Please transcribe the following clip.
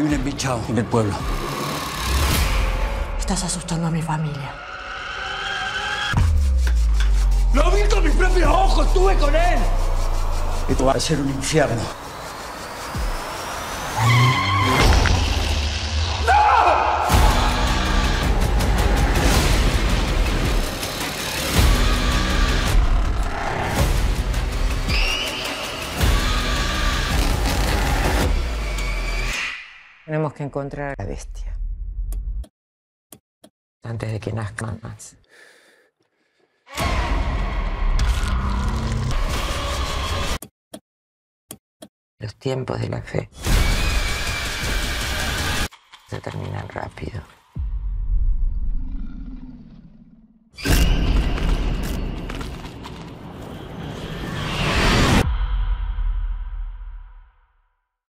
Hay un embichado en el pueblo. Estás asustando a mi familia. ¡Lo vi con mis propios ojos! ¡Estuve con él! Esto va a ser un infierno. Tenemos que encontrar a la bestia antes de que nazcan más. Los tiempos de la fe se terminan rápido.